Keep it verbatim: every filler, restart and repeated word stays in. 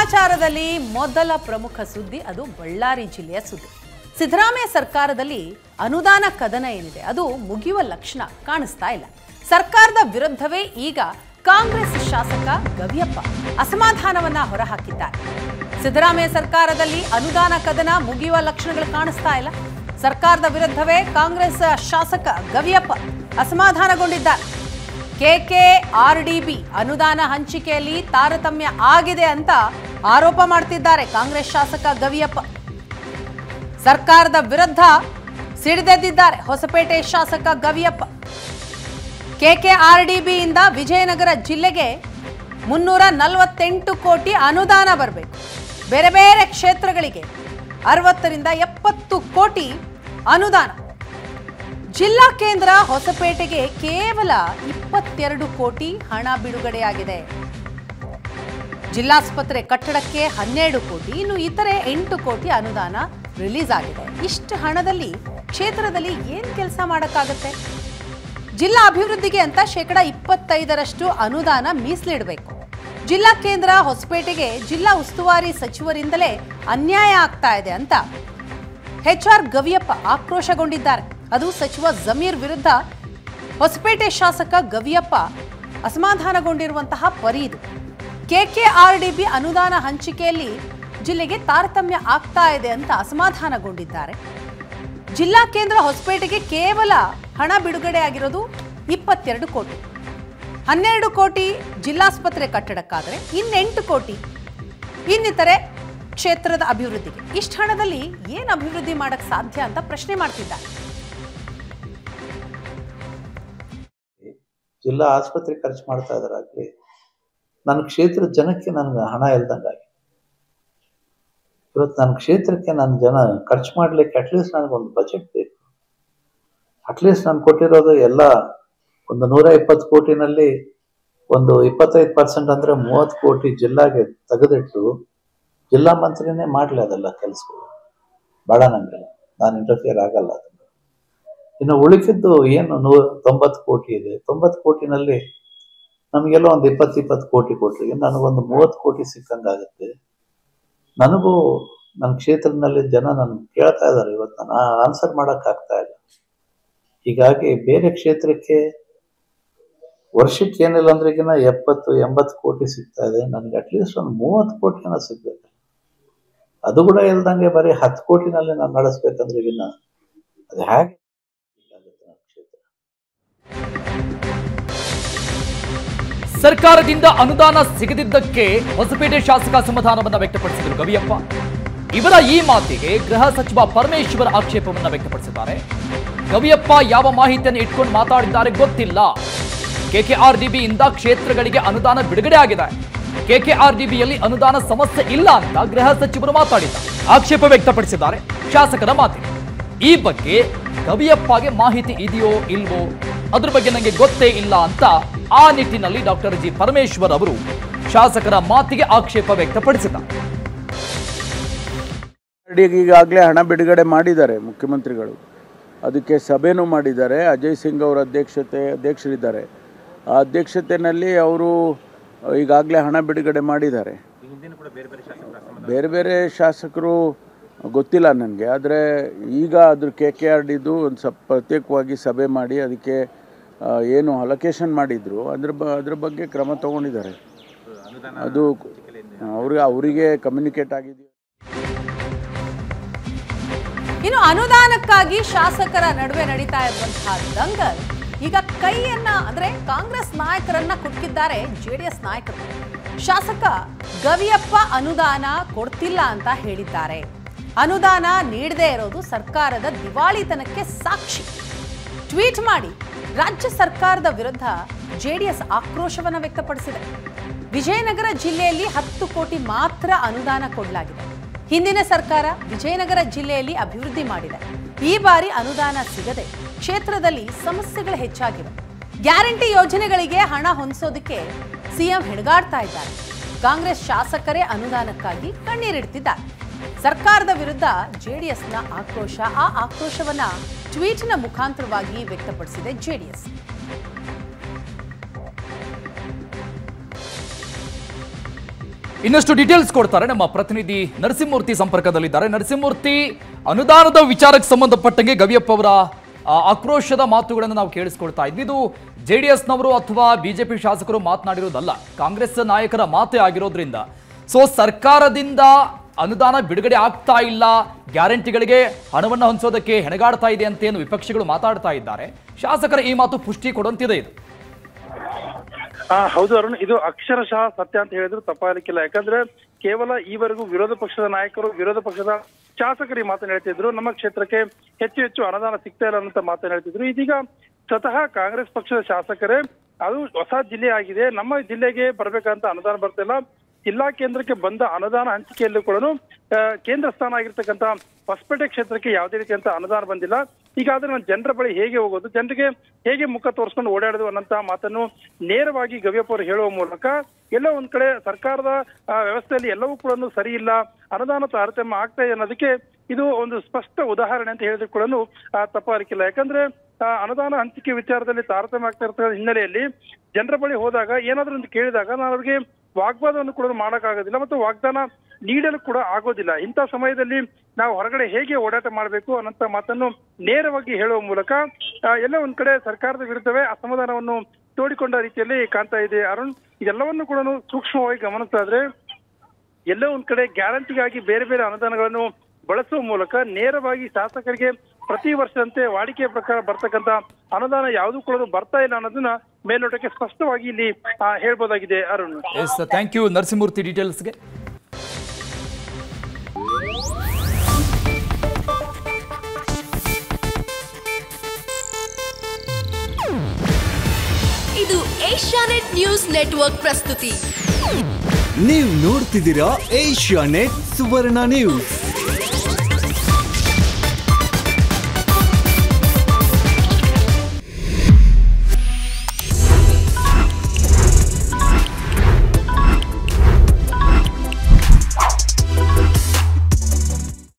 ಸಮಾಚಾರದಲ್ಲಿ ಮೊದಲ ಪ್ರಮುಖ ಸುದ್ದಿ ಅದು ಬಳ್ಳಾರಿ ಜಿಲ್ಲೆಯ ಸುದ್ದಿ. ಸಿದ್ದರಾಮಯ್ಯ ಸರ್ಕಾರದಲ್ಲಿ ಅನುದಾನ ಕದನ ಏನಿದೆ ಅದು ಮುಗಿಯುವ ಲಕ್ಷಣ ಕಾಣಿಸ್ತಾ ಇಲ್ಲ. ಸರ್ಕಾರದ ವಿರುದ್ಧವೇ ಈಗ ಕಾಂಗ್ರೆಸ್ ಶಾಸಕ ಗವಿಯಪ್ಪ ಅಸಮಾಧಾನವನ್ನ ಹೊರಹಾಕಿದ್ದಾರೆ. ಸಿದ್ದರಾಮಯ್ಯ ಸರ್ಕಾರದಲ್ಲಿ ಅನುದಾನ ಕದನ ಮುಗಿಯುವ ಲಕ್ಷಣಗಳು ಕಾಣಿಸ್ತಾ ಇಲ್ಲ. ಸರ್ಕಾರದ ವಿರುದ್ಧವೇ ಕಾಂಗ್ರೆಸ್ ಶಾಸಕ ಗವಿಯಪ್ಪ ಅಸಮಾಧಾನಗೊಂಡಿದ್ದಾರೆ. ಕೆಕೆಆರ್ಡಿಬಿ ಅನುದಾನ ಹಂಚಿಕೆಯಲ್ಲಿ ತಾರತಮ್ಯ ಆಗಿದೆ ಅಂತ ಆರೋಪ ಮಾಡ್ತಿದ್ದಾರೆ ಕಾಂಗ್ರೆಸ್ ಶಾಸಕ ಗವಿಯಪ್ಪ. ಸರ್ಕಾರದ ವಿರುದ್ಧ ಸಿಡಿದೆದ್ದಿದ್ದಾರೆ ಹೊಸಪೇಟೆ ಶಾಸಕ ಗವಿಯಪ್ಪ. ಕೆಕೆಆರ್ಡಿಬಿಯಿಂದ ವಿಜಯನಗರ ಜಿಲ್ಲೆಗೆ ಮುನ್ನೂರ ನಲವತ್ತೆಂಟು ಕೋಟಿ ಅನುದಾನ ಬರಬೇಕು. ಬೇರೆ ಬೇರೆ ಕ್ಷೇತ್ರಗಳಿಗೆ ಅರವತ್ತರಿಂದ ಎಪ್ಪತ್ತು ಕೋಟಿ ಅನುದಾನ. ಜಿಲ್ಲಾ ಕೇಂದ್ರ ಹೊಸಪೇಟೆಗೆ ಕೇವಲ ಇಪ್ಪತ್ತೆರಡು ಕೋಟಿ ಹಣ ಬಿಡುಗಡೆಯಾಗಿದೆ. ಜಿಲ್ಲಾಸ್ಪತ್ರೆ ಕಟ್ಟಡಕ್ಕೆ ಹನ್ನೆರಡು ಕೋಟಿ, ಇನ್ನು ಇತರೆ ಎಂಟು ಕೋಟಿ ಅನುದಾನ ರಿಲೀಸ್ ಆಗಿದೆ. ಇಷ್ಟು ಹಣದಲ್ಲಿ ಕ್ಷೇತ್ರದಲ್ಲಿ ಏನ್ ಕೆಲಸ ಮಾಡಕ್ಕಾಗತ್ತೆ? ಜಿಲ್ಲಾ ಅಭಿವೃದ್ಧಿಗೆ ಅಂತ ಶೇಕಡ ಇಪ್ಪತ್ತೈದರಷ್ಟು ಅನುದಾನ ಮೀಸಲಿಡಬೇಕು. ಜಿಲ್ಲಾ ಕೇಂದ್ರ ಹೊಸಪೇಟೆಗೆ ಜಿಲ್ಲಾ ಉಸ್ತುವಾರಿ ಸಚಿವರಿಂದಲೇ ಅನ್ಯಾಯ ಆಗ್ತಾ ಇದೆ ಅಂತ ಎಚ್ ಆರ್ ಗವಿಯಪ್ಪ ಆಕ್ರೋಶಗೊಂಡಿದ್ದಾರೆ. ಅದು ಸಚಿವ ಜಮೀರ್ ವಿರುದ್ಧ ಹೊಸಪೇಟೆ ಶಾಸಕ ಗವಿಯಪ್ಪ ಅಸಮಾಧಾನಗೊಂಡಿರುವಂತಹ ಪರಿ ಇದು. ಕೆಕೆಆರ್ಡಿಬಿ ಅನುದಾನ ಹಂಚಿಕೆಯಲ್ಲಿ ಜಿಲ್ಲೆಗೆ ತಾರತಮ್ಯ ಆಗ್ತಾ ಇದೆ ಅಂತ ಅಸಮಾಧಾನಗೊಂಡಿದ್ದಾರೆ. ಜಿಲ್ಲಾ ಕೇಂದ್ರ ಹೊಸಪೇಟೆಗೆ ಕೇವಲ ಹಣ ಬಿಡುಗಡೆ ಆಗಿರೋದು ಇಪ್ಪತ್ತೆರಡು ಕೋಟಿ, ಹನ್ನೆರಡು ಕೋಟಿ ಜಿಲ್ಲಾಸ್ಪತ್ರೆ ಕಟ್ಟಡಕ್ಕಾದರೆ ಇನ್ನೆಂಟು ಕೋಟಿ ಇನ್ನಿತರೆ ಕ್ಷೇತ್ರದ ಅಭಿವೃದ್ಧಿಗೆ. ಇಷ್ಟು ಹಣದಲ್ಲಿ ಏನು ಅಭಿವೃದ್ಧಿ ಮಾಡಕ್ ಸಾಧ್ಯ ಅಂತ ಪ್ರಶ್ನೆ ಮಾಡ್ತಿದ್ದಾರೆ. ಜಿಲ್ಲಾ ಆಸ್ಪತ್ರೆ ಖರ್ಚು ಮಾಡ್ತಾ ಇದಾರಾಗ್ಲಿ, ನನ್ನ ಕ್ಷೇತ್ರದ ಜನಕ್ಕೆ ನನ್ಗೆ ಹಣ ಇಲ್ದಂಗಾಗಿ ಇವತ್ತು ನನ್ನ ಕ್ಷೇತ್ರಕ್ಕೆ ನನ್ನ ಜನ ಖರ್ಚು ಮಾಡ್ಲಿಕ್ಕೆ ಅಟ್ಲೀಸ್ಟ್ ನನಗೊಂದು ಬಜೆಟ್ ಬೇಕು. ಅಟ್ಲೀಸ್ಟ್ ನಾನು ಕೊಟ್ಟಿರೋದು ಎಲ್ಲ ಒಂದು ನೂರ ಇಪ್ಪತ್ತು ಕೋಟಿನಲ್ಲಿ ಒಂದು ಇಪ್ಪತ್ತೈದು ಪರ್ಸೆಂಟ್ ಅಂದ್ರೆ ಮೂವತ್ತು ಕೋಟಿ ಜಿಲ್ಲಾಗೆ ತೆಗೆದಿಟ್ಟು ಜಿಲ್ಲಾ ಮಂತ್ರಿನೇ ಮಾಡ್ಲಿ ಅದೆಲ್ಲ ಕೆಲಸಗಳು. ಬೇಡ ನಂಗೆ, ನಾನು ಇಂಟರ್ಫಿಯರ್ ಆಗಲ್ಲ ಅದನ್ನು. ಇನ್ನು ಉಳಿಕಿದ್ದು ಏನು ನೂರ ತೊಂಬತ್ತು ಕೋಟಿ ಇದೆ, ತೊಂಬತ್ತು ಕೋಟಿನಲ್ಲಿ ನಮಗೆಲ್ಲ ಒಂದು ಇಪ್ಪತ್ತು ಇಪ್ಪತ್ತು ಕೋಟಿ ಕೊಟ್ರಿ ನನಗೊಂದು ಮೂವತ್ತು ಕೋಟಿ ಸಿಕ್ಕಂಗಾಗುತ್ತೆ. ನನಗೂ ನನ್ನ ಕ್ಷೇತ್ರದಲ್ಲಿ ಜನ ನನ್ ಕೇಳ್ತಾ ಇದ್ದಾರೆ, ಇವತ್ತು ನಾನು ಆನ್ಸರ್ ಮಾಡಕ್ ಆಗ್ತಾ ಇಲ್ಲ. ಹೀಗಾಗಿ ಬೇರೆ ಕ್ಷೇತ್ರಕ್ಕೆ ವರ್ಷಕ್ಕೆ ಏನಿಲ್ಲ ಅಂದ್ರೆ ಈಗಿನ ಎಪ್ಪತ್ತು ಎಂಬತ್ತು ಕೋಟಿ ಸಿಗ್ತಾ ಇದೆ, ನನಗೆ ಅಟ್ಲೀಸ್ಟ್ ಒಂದು ಮೂವತ್ತು ಕೋಟಿನ ಸಿಗ್ಬೇಕು. ಅದು ಕೂಡ ಇಲ್ದಂಗೆ ಬರೀ ಹತ್ತು ಕೋಟಿನಲ್ಲಿ ನಾನು ನಡೆಸ್ಬೇಕಂದ್ರೆ ಈಗಿನ ಅದು ಹೇಗೆ ಕ್ಷೇತ್ರ. ಸರ್ಕಾರದಿಂದ ಅನುದಾನ ಸಿಗದಿದ್ದಕ್ಕೆ ಹೊಸಪೇಟೆ ಶಾಸಕ ಅಸಮಾಧಾನವನ್ನ ವ್ಯಕ್ತಪಡಿಸಿದರು ಗವಿಯಪ್ಪ. ಇವರ ಈ ಮಾತಿಗೆ ಗೃಹ ಸಚಿವ ಪರಮೇಶ್ವರ್ ಆಕ್ಷೇಪವನ್ನ ವ್ಯಕ್ತಪಡಿಸಿದ್ದಾರೆ. ಗವಿಯಪ್ಪ ಯಾವ ಮಾಹಿತಿಯನ್ನು ಇಟ್ಕೊಂಡು ಮಾತಾಡಿದ್ದಾರೆ ಗೊತ್ತಿಲ್ಲ. ಕೆಕೆಆರ್ಡಿಬಿಯಿಂದ ಕ್ಷೇತ್ರಗಳಿಗೆ ಅನುದಾನ ಬಿಡುಗಡೆ ಆಗಿದೆ. ಕೆಕೆಆರ್ಡಿಬಿಯಲ್ಲಿ ಅನುದಾನ ಸಮಸ್ಯೆ ಇಲ್ಲ ಅಂತ ಗೃಹ ಸಚಿವರು ಮಾತಾಡಿದ್ದಾರೆ. ಆಕ್ಷೇಪ ವ್ಯಕ್ತಪಡಿಸಿದ್ದಾರೆ ಶಾಸಕರ ಮಾತಿಗೆ. ಈ ಬಗ್ಗೆ ಗವಿಯಪ್ಪಗೆ ಮಾಹಿತಿ ಇದೆಯೋ ಇಲ್ವೋ ಅದ್ರ ಬಗ್ಗೆ ನನಗೆ ಗೊತ್ತೇ ಇಲ್ಲ ಅಂತ ಆ ನಿಟ್ಟಿನಲ್ಲಿ ಡಾಕ್ಟರ್ ಜಿ ಪರಮೇಶ್ವರ್ ಅವರು ಶಾಸಕರ ಮಾತಿಗೆ ಆಕ್ಷೇಪ ವ್ಯಕ್ತಪಡಿಸಿದ್ದಾರೆ. ಈಗಾಗಲೇ ಹಣ ಬಿಡುಗಡೆ ಮಾಡಿದ್ದಾರೆ ಮುಖ್ಯಮಂತ್ರಿಗಳು, ಅದಕ್ಕೆ ಸಭೆನೂ ಮಾಡಿದ್ದಾರೆ. ಅಜಯ್ ಸಿಂಗ್ ಅವರ ಅಧ್ಯಕ್ಷತೆ ಅಧ್ಯಕ್ಷರಿದ್ದಾರೆ. ಆ ಅಧ್ಯಕ್ಷತೆಯಲ್ಲಿ ಅವರು ಈಗಾಗಲೇ ಹಣ ಬಿಡುಗಡೆ ಮಾಡಿದ್ದಾರೆ. ಬೇರೆ ಬೇರೆ ಶಾಸಕರು ಗೊತ್ತಿಲ್ಲ ನನಗೆ, ಆದರೆ ಈಗ ಅದ್ರ ಕೆ ಕೆ ಆರ್ ಡಿದು ಒಂದು ಸ್ವಲ್ಪ ಪ್ರತ್ಯೇಕವಾಗಿ ಸಭೆ ಮಾಡಿ ಅದಕ್ಕೆ ಏನು ಅಲೋಕೇಶನ್ ಮಾಡಿದ್ರು ಅದ್ರ ಬ ಅದ್ರ ಬಗ್ಗೆ ಕ್ರಮ ತಗೊಂಡಿದ್ದಾರೆ. ಅದು ಅವ್ರಿಗೆ ಅವರಿಗೆ ಕಮ್ಯುನಿಕೇಟ್ ಆಗಿದೆಯೋ. ಇನ್ನು ಅನುದಾನಕ್ಕಾಗಿ ಶಾಸಕರ ನಡುವೆ ನಡೀತಾ ಇರುವಂತಹ ದಂಗಲ್ ಈಗ ಕೈಯನ್ನ ಅಂದ್ರೆ ಕಾಂಗ್ರೆಸ್ ನಾಯಕರನ್ನ ಕುಟುಕಿದ್ದಾರೆ ಜೆಡಿಎಸ್ ನಾಯಕರು. ಶಾಸಕ ಗವಿಯಪ್ಪ ಅನುದಾನ ಕೊಡ್ತಿಲ್ಲ ಅಂತ ಹೇಳಿದ್ದಾರೆ. ಅನುದಾನ ನೀಡದೇ ಇರೋದು ಸರ್ಕಾರದ ದಿವಾಳಿತನಕ್ಕೆ ಸಾಕ್ಷಿ. ಟ್ವೀಟ್ ಮಾಡಿ ರಾಜ್ಯ ಸರ್ಕಾರದ ವಿರುದ್ಧ ಜೆಡಿಎಸ್ ಆಕ್ರೋಶವನ್ನ ವ್ಯಕ್ತಪಡಿಸಿದೆ. ವಿಜಯನಗರ ಜಿಲ್ಲೆಯಲ್ಲಿ ಹತ್ತು ಕೋಟಿ ಮಾತ್ರ ಅನುದಾನ ಕೊಡಲಾಗಿದೆ. ಹಿಂದಿನ ಸರ್ಕಾರ ವಿಜಯನಗರ ಜಿಲ್ಲೆಯಲ್ಲಿ ಅಭಿವೃದ್ಧಿ ಮಾಡಿದೆ. ಈ ಬಾರಿ ಅನುದಾನ ಸಿಗದೆ ಕ್ಷೇತ್ರದಲ್ಲಿ ಸಮಸ್ಯೆಗಳು ಹೆಚ್ಚಾಗಿವೆ. ಗ್ಯಾರಂಟಿ ಯೋಜನೆಗಳಿಗೆ ಹಣ ಹೊಂದಿಸೋದಕ್ಕೆ ಸಿಎಂ ಹೆಣಗಾಡ್ತಾ ಇದ್ದಾರೆ. ಕಾಂಗ್ರೆಸ್ ಶಾಸಕರೇ ಅನುದಾನಕ್ಕಾಗಿ ಕಣ್ಣೀರಿಡ್ತಿದ್ದಾರೆ. ಸರ್ಕಾರದ ವಿರುದ್ಧ ಜೆಡಿಎಸ್ನ ಆಕ್ರೋಶ. ಆ ಆಕ್ರೋಶವನ್ನ ಟ್ವೀಟ್ನ ಮುಖಾಂತರವಾಗಿ ವ್ಯಕ್ತಪಡಿಸಿದೆ ಜೆಡಿಎಸ್. ಇನ್ನಷ್ಟು ಡೀಟೇಲ್ಸ್ ಕೊಡ್ತಾರೆ ನಮ್ಮ ಪ್ರತಿನಿಧಿ ನರಸಿಂಹಮೂರ್ತಿ ಸಂಪರ್ಕದಲ್ಲಿದ್ದಾರೆ. ನರಸಿಂಹಮೂರ್ತಿ, ಅನುದಾನದ ವಿಚಾರಕ್ಕೆ ಸಂಬಂಧಪಟ್ಟಂಗೆ ಗವಿಯಪ್ಪ ಅವರ ಆಕ್ರೋಶದ ಮಾತುಗಳನ್ನು ನಾವು ಕೇಳಿಸ್ಕೊಳ್ತಾ ಇದ್ವಿ. ಇದು ಜೆ ಡಿ ಎಸ್ನವರು ಅಥವಾ ಬಿಜೆಪಿ ಶಾಸಕರು ಮಾತನಾಡಿರೋದಲ್ಲ, ಕಾಂಗ್ರೆಸ್ ನಾಯಕರ ಮಾತೇ ಆಗಿರೋದ್ರಿಂದ ಸೊ ಸರ್ಕಾರದಿಂದ ಅನುದಾನ ಬಿಡುಗಡೆ ಆಗ್ತಾ ಇಲ್ಲ, ಗ್ಯಾರಂಟಿಗಳಿಗೆ ಹಣವನ್ನು ಹೊಂದಿಸೋದಕ್ಕೆ ಹೆಣಗಾಡ್ತಾ ಇದೆ ಅಂತೇನು ವಿಪಕ್ಷಗಳು ಮಾತಾಡ್ತಾ ಇದ್ದಾರೆ. ಶಾಸಕರ ಈ ಮಾತು ಪುಷ್ಟಿ ಕೊಡುವಂತಿದೆ ಇದು. ಹಾ ಹೌದು ಅರುಣ್, ಇದು ಅಕ್ಷರಶಃ ಸತ್ಯ ಅಂತ ಹೇಳಿದ್ರು ತಪ್ಪಾಗಲಿಕ್ಕಿಲ್ಲ. ಯಾಕಂದ್ರೆ ಕೇವಲ ಈವರೆಗೂ ವಿರೋಧ ಪಕ್ಷದ ನಾಯಕರು, ವಿರೋಧ ಪಕ್ಷದ ಶಾಸಕರು ಈ ಮಾತನ್ನ ಹೇಳ್ತಿದ್ರು, ನಮ್ಮ ಕ್ಷೇತ್ರಕ್ಕೆ ಹೆಚ್ಚು ಹೆಚ್ಚು ಅನುದಾನ ಸಿಗ್ತಾ ಇಲ್ಲ ಅನ್ನೋ ಮಾತನ್ನ ಹೇಳ್ತಿದ್ರು. ಇದೀಗ ಸ್ವತಃ ಕಾಂಗ್ರೆಸ್ ಪಕ್ಷದ ಶಾಸಕರೇ ಅದು ಹೊಸ ಜಿಲ್ಲೆ ಆಗಿದೆ, ನಮ್ಮ ಜಿಲ್ಲೆಗೆ ಬರ್ಬೇಕಂತ ಅನುದಾನ ಬರ್ತಿಲ್ಲ, ಜಿಲ್ಲಾ ಕೇಂದ್ರಕ್ಕೆ ಬಂದ ಅನುದಾನ ಹಂಚಿಕೆಯಲ್ಲೂ ಕೂಡ ಕೇಂದ್ರ ಸ್ಥಾನ ಆಗಿರ್ತಕ್ಕಂಥ ಹೊಸಪೇಟೆ ಕ್ಷೇತ್ರಕ್ಕೆ ಯಾವುದೇ ರೀತಿಯಂತ ಅನುದಾನ ಬಂದಿಲ್ಲ. ಹೀಗಾದ್ರೆ ನಾನು ಜನರ ಬಳಿ ಹೇಗೆ ಹೋಗೋದು, ಜನರಿಗೆ ಹೇಗೆ ಮುಖ ತೋರಿಸ್ಕೊಂಡು ಓಡಾಡೋದು ಅನ್ನೋಂತ ಮಾತನ್ನು ನೇರವಾಗಿ ಗವಿಯಪ್ಪ ಅವರು ಹೇಳುವ ಮೂಲಕ ಎಲ್ಲ ಒಂದ್ ಕಡೆ ಸರ್ಕಾರದ ವ್ಯವಸ್ಥೆಯಲ್ಲಿ ಎಲ್ಲವೂ ಕೂಡ ಸರಿ ಇಲ್ಲ, ಅನುದಾನ ತಾರತಮ್ಯ ಆಗ್ತಾ ಇದೆ ಅನ್ನೋದಕ್ಕೆ ಇದು ಒಂದು ಸ್ಪಷ್ಟ ಉದಾಹರಣೆ ಅಂತ ಹೇಳಿದ್ರು ಕೂಡ ತಪ್ಪಾಗಲಿಕ್ಕಿಲ್ಲ. ಯಾಕಂದ್ರೆ ಅನುದಾನ ಹಂಚಿಕೆ ವಿಚಾರದಲ್ಲಿ ತಾರತಮ್ಯ ಆಗ್ತಾ ಇರ್ತಕ್ಕಂಥ ಹಿನ್ನೆಲೆಯಲ್ಲಿ ಜನರ ಬಳಿ ಹೋದಾಗ ಏನಾದ್ರೂ ಒಂದು ಕೇಳಿದಾಗ ನಾನು ಅವ್ರಿಗೆ ವಾಗ್ವಾದವನ್ನು ಕೂಡ ಮಾಡೋಕ್ಕಾಗೋದಿಲ್ಲ ಮತ್ತು ವಾಗ್ದಾನ ನೀಡಲು ಕೂಡ ಆಗೋದಿಲ್ಲ. ಇಂಥ ಸಮಯದಲ್ಲಿ ನಾವು ಹೊರಗಡೆ ಹೇಗೆ ಓಡಾಟ ಮಾಡಬೇಕು ಅನ್ನೋಂಥ ಮಾತನ್ನು ನೇರವಾಗಿ ಹೇಳುವ ಮೂಲಕ ಎಲ್ಲ ಒಂದ್ ಕಡೆ ಸರ್ಕಾರದ ವಿರುದ್ಧವೇ ಅಸಮಾಧಾನವನ್ನು ತೋಡಿಕೊಂಡ ರೀತಿಯಲ್ಲಿ ಕಾಣ್ತಾ ಇದೆ. ಅರುಣ್, ಇದೆಲ್ಲವನ್ನು ಕೂಡ ಸೂಕ್ಷ್ಮವಾಗಿ ಗಮನಿಸ್ತಾ ಇದ್ರೆ ಎಲ್ಲೋ ಒಂದ್ ಕಡೆ ಗ್ಯಾರಂಟಿಗಾಗಿ ಬೇರೆ ಬೇರೆ ಅನುದಾನಗಳನ್ನು ಬಳಸುವ ಮೂಲಕ ನೇರವಾಗಿ ಶಾಸಕರಿಗೆ ಪ್ರತಿ ವರ್ಷದಂತೆ ವಾಡಿಕೆಯ ಪ್ರಕಾರ ಬರ್ತಕ್ಕಂಥ ಅನುದಾನ ಯಾವುದೂ ಕೂಡ ಬರ್ತಾ ಇಲ್ಲ ಅನ್ನೋದನ್ನ ಮೇಲ್ನೋಟಕ್ಕೆ ಸ್ಪಷ್ಟವಾಗಿ ಇಲ್ಲಿ ಹೇಳ್ಬೋದಾಗಿದೆ. Arun, yes, thank you Narasimhamurthy ಡೀಟೇಲ್ಸ್ಗೆ. ಇದು ಏಷ್ಯಾನೆಟ್ ನ್ಯೂಸ್ ನೆಟ್ವರ್ಕ್ ಪ್ರಸ್ತುತಿ. ನೀವು ನೋಡ್ತಿದ್ದೀರಾ ಏಷ್ಯಾನೆಟ್ ಸುವರ್ಣ ನ್ಯೂಸ್.